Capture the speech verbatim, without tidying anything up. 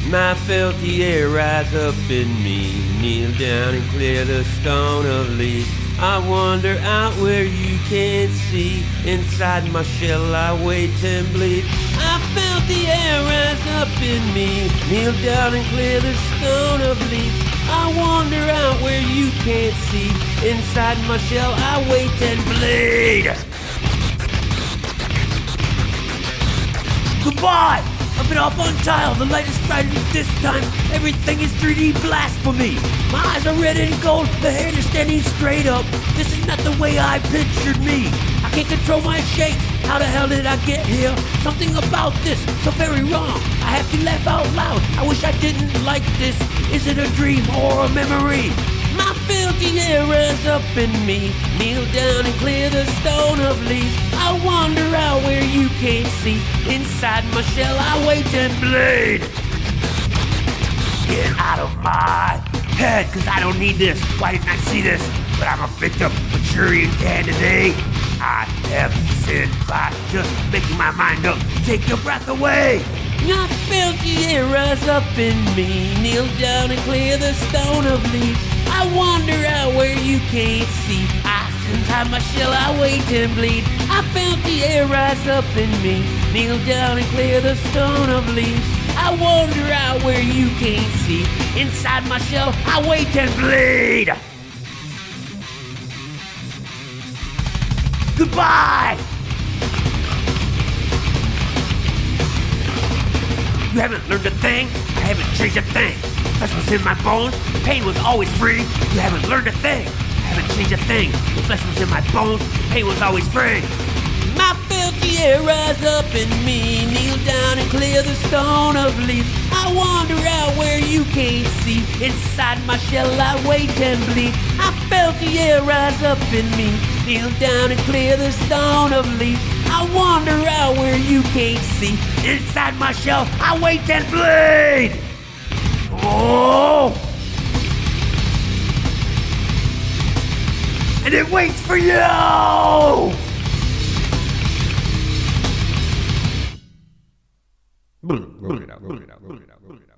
My filthy air rise up in me. Kneel down and clear the stone of leaves. I wander out where you can't see. Inside my shell I wait and bleed. I felt the air rise up in me. Kneel down and clear the stone of leaves. I wander out where you can't see. Inside my shell I wait and bleed. Goodbye! I've been off on tile, the light is brighter this time. Everything is three D blasphemy. My eyes are red and gold, the hair is standing straight up. This is not the way I pictured me. I can't control my shape. How the hell did I get here? Something about this, so very wrong. I have to laugh out loud. I wish I didn't like this. Is it a dream or a memory? My filthy hair rise up in me. Kneel down and clear the stone of leaves. I wander out where you can't see. Inside my shell I wait and bleed. Get out of my head, cause I don't need this. Why didn't I see this? But I'm a victim, Manchurian candidate. I have sinned by just making my mind up. Take your breath away. My filthy hair rise up in me. Kneel down and clear the stone of leaves. I wander out where you can't see. I inside my shell I wait and bleed. I felt the air rise up in me. Kneel down and clear the stone of leaves. I wander out where you can't see. Inside my shell I wait and bleed. Goodbye! You haven't learned a thing. I haven't changed a thing. Flesh was in my bones. Pain was always free. You haven't learned a thing. I haven't changed a thing. The flesh was in my bones. Pain was always free. My filthy air rise up in me. Kneel down and clear the stone of leaves. I wander out where you can't see. Inside my shell I wait and bleed. I felt the air rise up in me. Kneel down and clear the stone of leaves. I wander out where you can't see. Inside my shell I wait and bleed. Oh! And it waits for you! Move it out, move it out, move it out, move it out.